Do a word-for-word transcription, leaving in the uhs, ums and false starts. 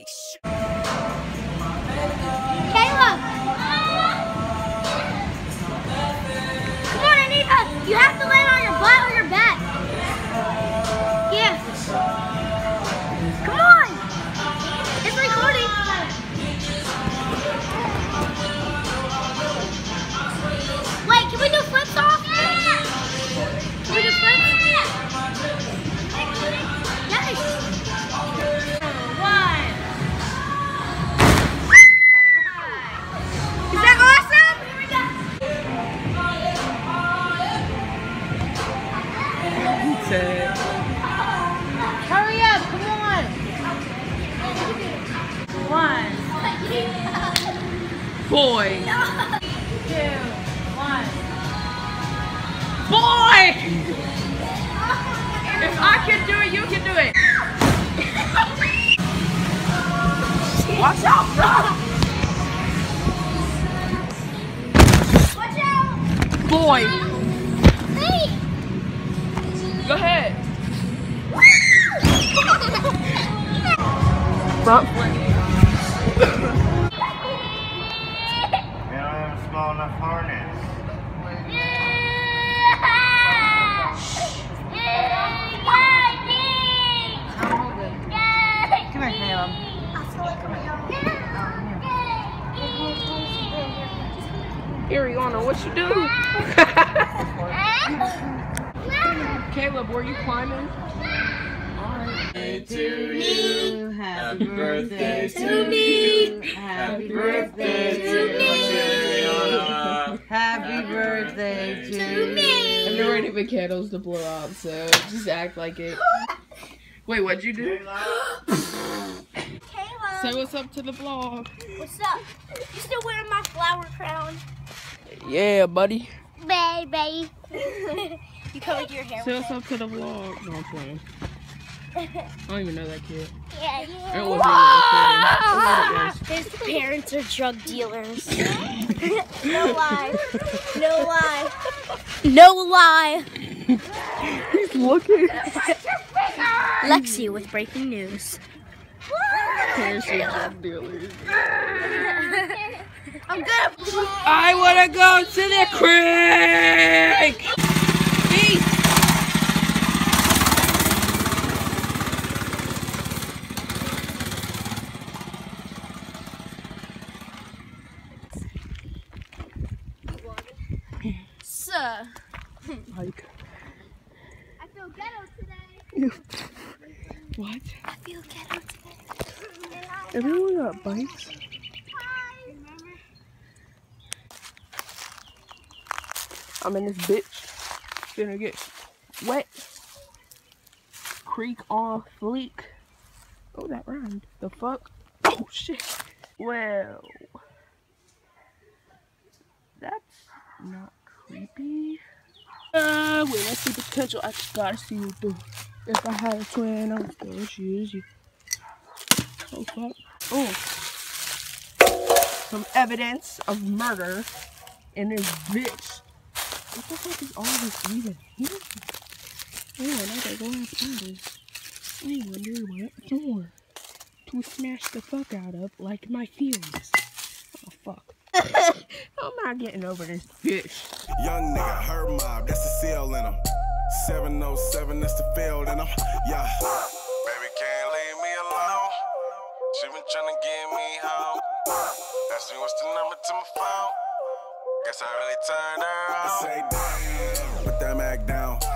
Caleb! Come on, Anita! You have to land on your butt or your back. Yeah. Come on! It's recording. Wait, can we do flips off? Can we do flips? Yes! One. Is that awesome? Here we go. Hurry up, come on. One. Boy. Two. One. Boy! If I can do it, you can do it. Watch out, bro. Watch out. Boy. Hey. Go ahead. Front flip. You don't have a small enough harness. Come here, Caleb. Ariana, what you do? Caleb, were you climbing? Birthday to you. Happy birthday to me. Happy birthday to me. Happy birthday to me. And there weren't even candles to blow out, so just act like it. Wait, what'd you do? Caleb. Say what's up to the vlog. What's up? You still wearing my flower crown? Yeah, buddy. Baby. You covered your hair Say with what's up to the vlog. No, I'm playing. I don't even know that kid. it. Yeah, yeah. It wasn't even His parents are drug dealers. No lie. No lie. No lie. He's looking. Lexi with breaking news. Parents are drug dealers. I'm gonna. I wanna go to the creek. Peace. Sir. Like. I feel ghetto today. What? I feel ghetto today. Everyone got bikes. I'm in this bitch. Gonna get wet. Creek on fleek. Oh, that rhymed. The fuck? Oh, shit. Well. That's not creepy. Uh, wait, let's see the potential. I just gotta see you do. If I had a twin, I would still choose you. Oh, fuck. Oh. Some evidence of murder in this bitch. What the fuck is all this even here? Oh, and I gotta go outside this. I wonder what for. To smash the fuck out of, like my feelings. Oh, fuck. I'm not getting over this bitch. Young nigga, her mob, that's the seal in him. seven oh seven, that's the field in him. Yeah. Baby can't leave me alone. She been tryna get me home. Ask me what's the number to my phone. Guess I really turned her on. I say, damn, put that Mac down.